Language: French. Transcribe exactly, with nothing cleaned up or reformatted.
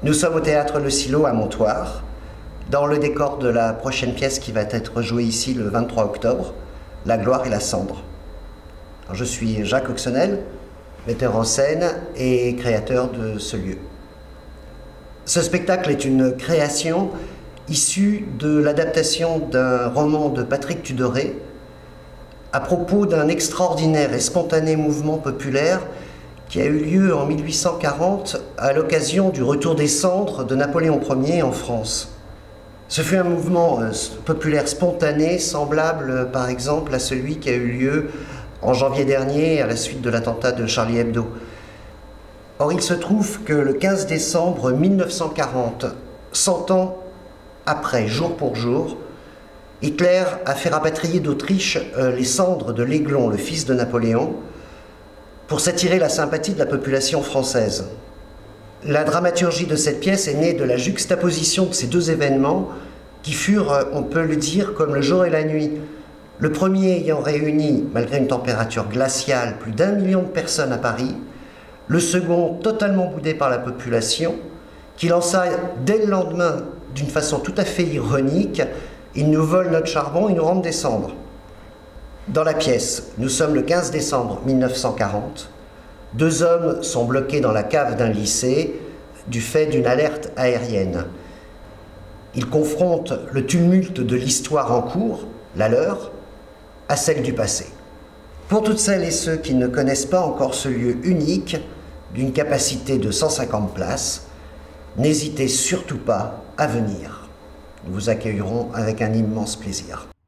Nous sommes au théâtre Le Silo à Montoire, dans le décor de la prochaine pièce qui va être jouée ici le vingt-trois octobre, La gloire et la cendre. Alors, je suis Jacques Oxenel, metteur en scène et créateur de ce lieu. Ce spectacle est une création issue de l'adaptation d'un roman de Patrick Tudoret à propos d'un extraordinaire et spontané mouvement populaire qui a eu lieu en mille huit cent quarante à l'occasion du retour des cendres de Napoléon Ier en France. Ce fut un mouvement populaire spontané, semblable par exemple à celui qui a eu lieu en janvier dernier à la suite de l'attentat de Charlie Hebdo. Or, il se trouve que le quinze décembre mille neuf cent quarante, cent ans après, jour pour jour, Hitler a fait rapatrier d'Autriche euh, les cendres de l'Aiglon, le fils de Napoléon, pour s'attirer la sympathie de la population française. La dramaturgie de cette pièce est née de la juxtaposition de ces deux événements qui furent, on peut le dire, comme le jour et la nuit. Le premier ayant réuni, malgré une température glaciale, plus d'un million de personnes à Paris, le second totalement boudé par la population, qui lança dès le lendemain, d'une façon tout à fait ironique, « Ils nous volent notre charbon, ils nous rendent des cendres ». Dans la pièce, nous sommes le quinze décembre mille neuf cent quarante. Deux hommes sont bloqués dans la cave d'un lycée du fait d'une alerte aérienne. Ils confrontent le tumulte de l'histoire en cours, la leur, à celle du passé. Pour toutes celles et ceux qui ne connaissent pas encore ce lieu unique, d'une capacité de cent cinquante places, n'hésitez surtout pas à venir. Nous vous accueillerons avec un immense plaisir.